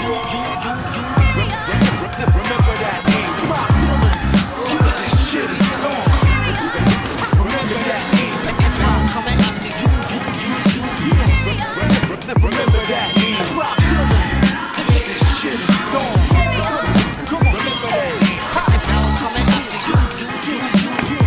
Remember that name, Rock Dylan. This shit is on. Remember that name. Now I'm coming after you. Remember that name, Rock Dylan. This shit is on. Come on, remember that name. Now I'm coming after you.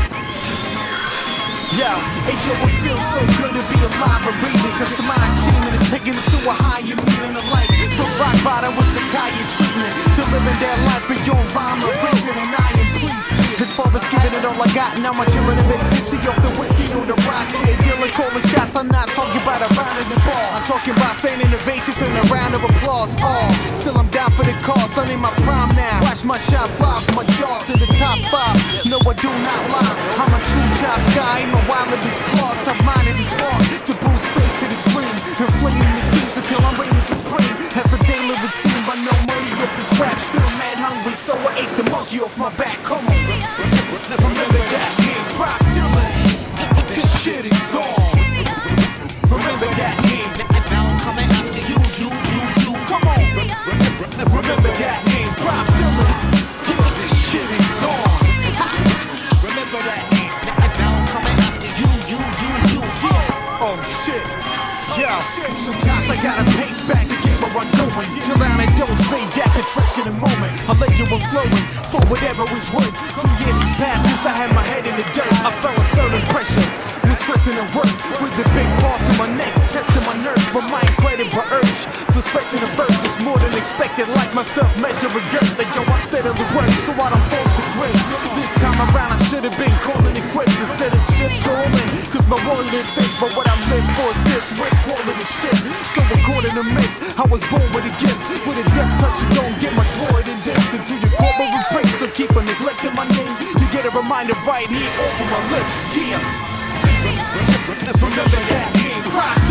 Yeah, hey yo, it feels so good to be alive and breathing, cause my achievement is taken to a higher meaning of life. From rock bottom with Sakai treatment to living their life beyond rhyme and reason, and I am pleased. His father's giving it all I got, now my chillin' a bit tipsy off the whiskey on the rocks. Yeah, dealing calling shots, I'm not talking about a round in the bar. I'm talking about standing ovations and a round of applause. Still I'm down for the cause, I'm in my prime now. Watch my shot fly, my jaws in the top 5. No, I do not lie, I'm a true job sky, my wild of these claws. I'm minding the spark to boost faith to the dream, inflating the schemes until I'm reigning supreme. As a daily routine, but no money off this rap. Still mad hungry, so I ate the monkey off my back. Come on, remember that name, Rock Dylan. This shit is gone. Remember that name. Now I'm coming after you. Come on, remember that name, Rock Dylan. This shit is gone. Remember that name. Now I'm coming after you. Oh shit. Yeah, sometimes I gotta pace back to get where I'm going. Chill out and don't say jack the tricks in a moment. I'll let you flowing for whatever is worth. 2 years has passed since I had my head in the dirt. I felt a certain pressure, was stressing at work with the big boss in my neck, testing my nerves for my incredible urge. For stretching the verse is more than expected, like myself measuring girth. Like yo, I steadily work so I don't fall to grit. This time around I should have been calling it quits instead of chips all in. Cause my wallet ain't fake, but what I live for is this rip quality shit. So according to myth, I was born with a gift. With a death touch, you don't get much more than this. Until you corporate breaks, so keep on neglecting my name. You get a reminder right here over my lips, yeah. Remember that name, Rock